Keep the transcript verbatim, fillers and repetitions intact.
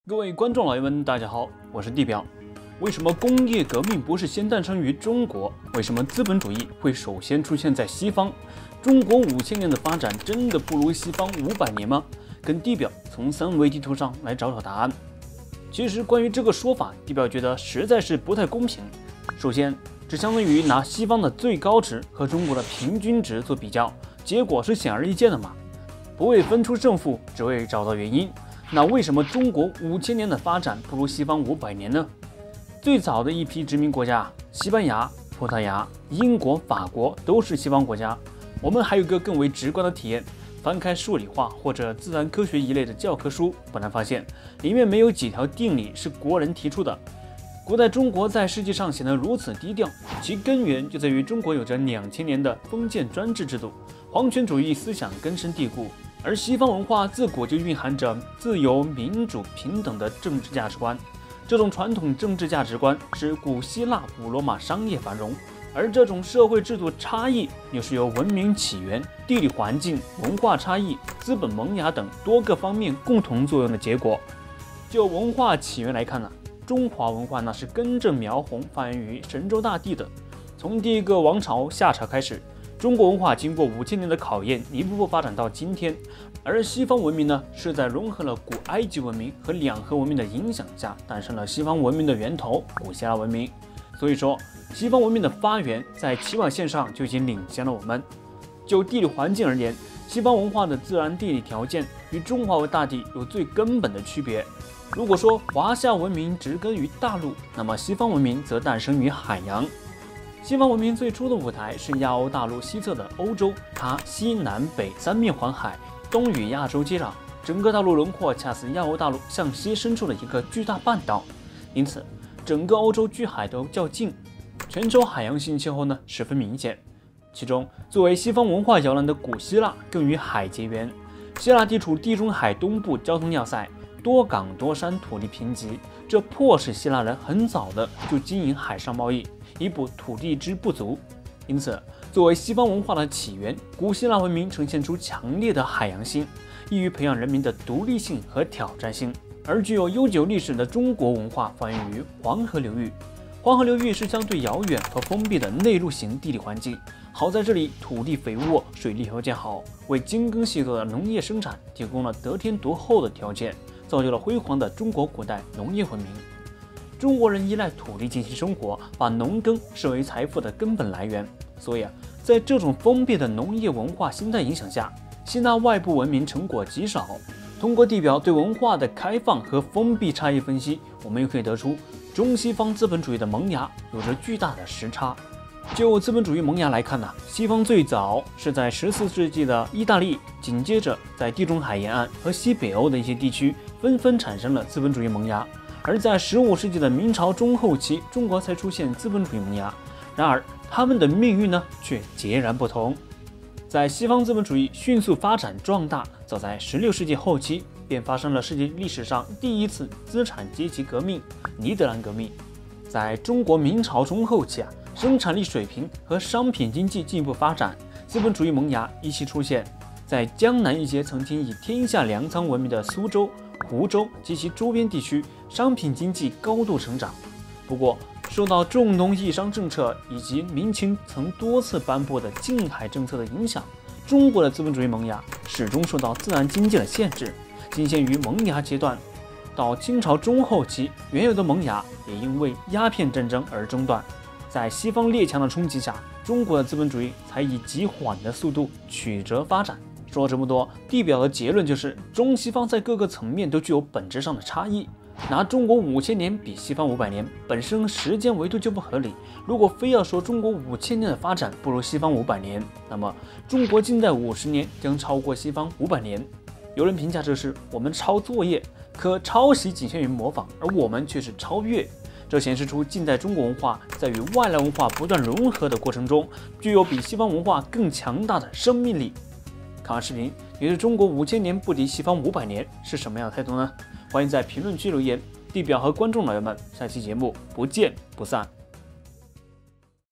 各位观众老爷们，大家好，我是地表。为什么工业革命不是先诞生于中国？为什么资本主义会首先出现在西方？中国五千年的发展真的不如西方五百年吗？跟地表从三维地图上来找找答案。其实关于这个说法，地表觉得实在是不太公平。首先，这相当于拿西方的最高值和中国的平均值做比较，结果是显而易见的嘛。不为分出胜负，只为找到原因。那为什么中国五千年的发展不如西方五百年呢？最早的一批殖民国家，西班牙、葡萄牙、英国、法国都是西方国家。我们还有个更为直观的体验，翻开数理化或者自然科学一类的教科书，不难发现，里面没有几条定理是国人提出的。古代中国在世界上显得如此低调，其根源就在于中国有着两千年的封建专制制度，皇权主义思想根深蒂固。而西方文化自古就蕴含着自由、民主、平等的政治价值观，这种传统政治价值观使古希腊、古罗马商业繁荣，而这种社会制度差异又是由文明起源、地理环境、文化差异、资本萌芽等多个方面共同作用的结果。就文化起源来看呢、啊，中华文化那是根正苗红发源于神州大地的，从第一个王朝夏朝开始。中国文化经过五千年的考验，一步步发展到今天。而西方文明呢，是在融合了古埃及文明和两河文明的影响下，诞生了西方文明的源头——古希腊文明。所以说，西方文明的发源在起跑线上就已经领先了我们。就地理环境而言，西方文化的自然地理条件与中华大地有最根本的区别。如果说华夏文明植根于大陆，那么西方文明则诞生于海洋。西方文明最初的舞台是亚欧大陆西侧的欧洲，它西南北三面环海，东与亚洲接壤，整个大陆轮廓恰似亚欧大陆向西伸出的一个巨大半岛，因此整个欧洲距海都较近，全球海洋性气候呢十分明显。其中，作为西方文化摇篮的古希腊更与海结缘。希腊地处地中海东部交通要塞，多港多山，土地贫瘠，这迫使希腊人很早的就经营海上贸易，以补土地之不足。因此，作为西方文化的起源，古希腊文明呈现出强烈的海洋性，易于培养人民的独立性和挑战性。而具有悠久历史的中国文化发源于黄河流域。黄河流域是相对遥远和封闭的内陆型地理环境，好在这里土地肥沃，水利条件好，为精耕细作的农业生产提供了得天独厚的条件，造就了辉煌的中国古代农业文明。中国人依赖土地进行生活，把农耕视为财富的根本来源。所以啊，在这种封闭的农业文化心态影响下，吸纳外部文明成果极少。通过地表对文化的开放和封闭差异分析，我们又可以得出中西方资本主义的萌芽有着巨大的时差。就资本主义萌芽来看呢、啊，西方最早是在十四世纪的意大利，紧接着在地中海沿岸和西北欧的一些地区纷纷产生了资本主义萌芽。而在十五世纪的明朝中后期，中国才出现资本主义萌芽。然而，他们的命运呢，却截然不同。在西方资本主义迅速发展壮大，早在十六世纪后期，便发生了世界历史上第一次资产阶级革命——尼德兰革命。在中国明朝中后期啊，生产力水平和商品经济进一步发展，资本主义萌芽一起出现。在江南一些曾经以天下粮仓闻名的苏州、湖州及其周边地区，商品经济高度成长。不过，受到重农抑商政策以及明清曾多次颁布的禁海政策的影响，中国的资本主义萌芽始终受到自然经济的限制，仅限于萌芽阶段。到清朝中后期，原有的萌芽也因为鸦片战争而中断。在西方列强的冲击下，中国的资本主义才以极缓的速度曲折发展。说这么多，地表的结论就是中西方在各个层面都具有本质上的差异。拿中国五千年比西方五百年，本身时间维度就不合理。如果非要说中国五千年的发展不如西方五百年，那么中国近代五十年将超过西方五百年。有人评价这是我们抄作业，可抄袭仅限于模仿，而我们却是超越。这显示出近代中国文化在与外来文化不断融合的过程中，具有比西方文化更强大的生命力。看完视频，你对中国五千年不敌西方五百年是什么样的态度呢？欢迎在评论区留言。地表和观众老爷们，下期节目不见不散。